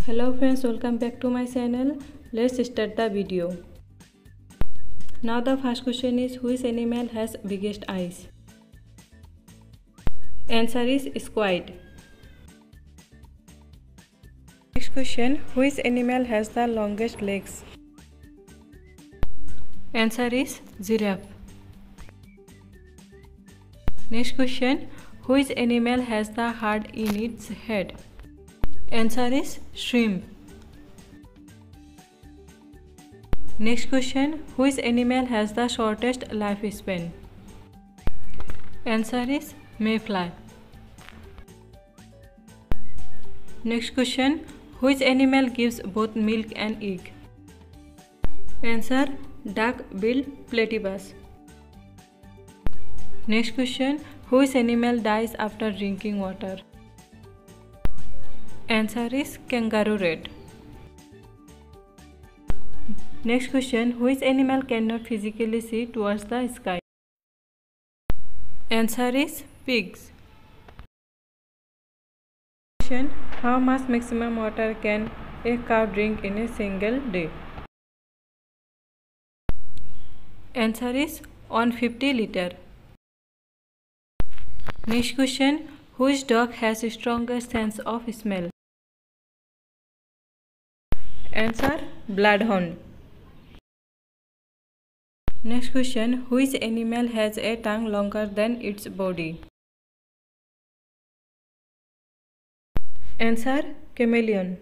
Hello friends, welcome back to my channel. Let's start the video. Now the first question is, which animal has biggest eyes? Answer is squid. Next question, which animal has the longest legs? Answer is giraffe. Next question, which animal has the heart in its head? Answer is shrimp. Next question, which animal has the shortest lifespan? Answer is mayfly. Next question, which animal gives both milk and egg? Answer, duck-billed platypus. Next question, which animal dies after drinking water? Answer is kangaroo rat. Next question, which animal cannot physically see towards the sky? Answer is pigs. Question, how much maximum water can a cow drink in a single day? Answer is 150 liters. Next question, which dog has the strongest sense of smell? Answer, bloodhound. Next question, which animal has a tongue longer than its body? Answer, chameleon.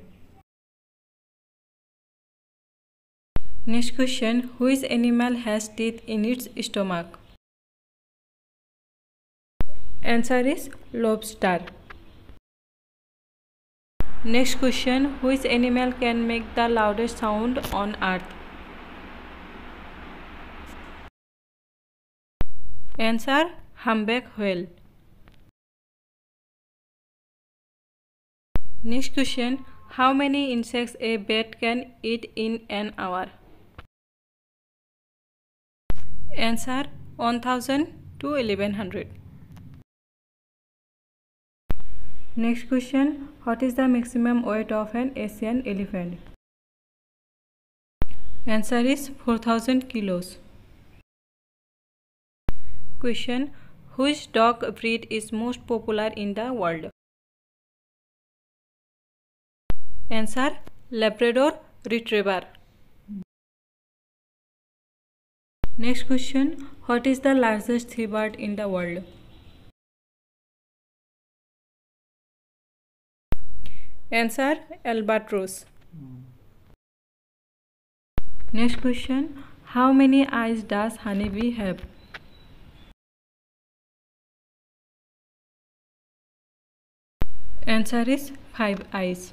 Next question, which animal has teeth in its stomach? Answer is lobster. Next question, which animal can make the loudest sound on earth? Answer, humpback whale. Next question, how many insects a bat can eat in an hour? Answer, 1000 to 1100. Next question, what is the maximum weight of an Asian elephant? Answer is 4000 kilos. Question, which dog breed is most popular in the world? Answer, Labrador Retriever. Next question, what is the largest seabird in the world? Answer, albatross. Next question, how many eyes does honeybee have? Answer is 5 eyes.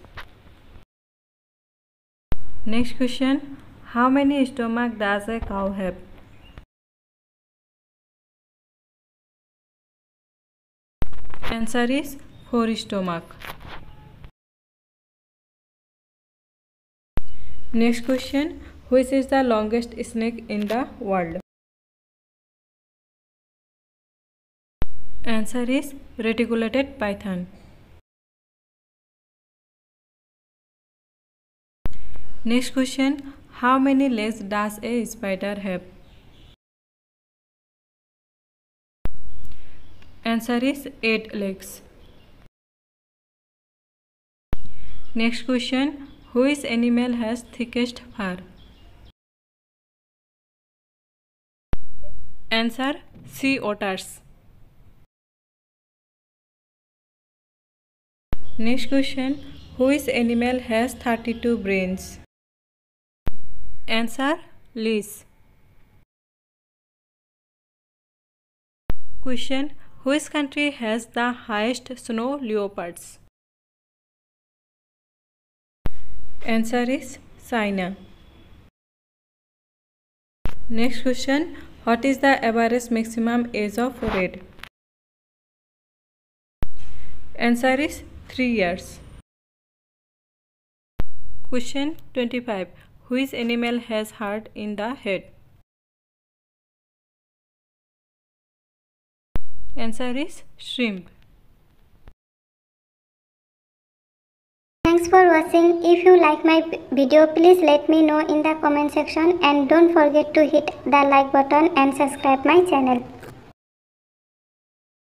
Next question, how many stomachs does a cow have? Answer is 4 stomachs. Next question, which is the longest snake in the world? Answer is reticulated python. Next question, how many legs does a spider have? Answer is 8 legs. Next question, which animal has thickest fur? Answer, sea otters. Next question, which animal has 32 brains? Answer, leash. Question, which country has the highest snow leopards? Answer is China. Next question, what is the average maximum age of rat? Answer is 3 years. Question 25, which animal has heart in the head? Answer is shrimp. Thanks for watching. If you like my video, please let me know in the comment section, and don't forget to hit the like button and subscribe my channel.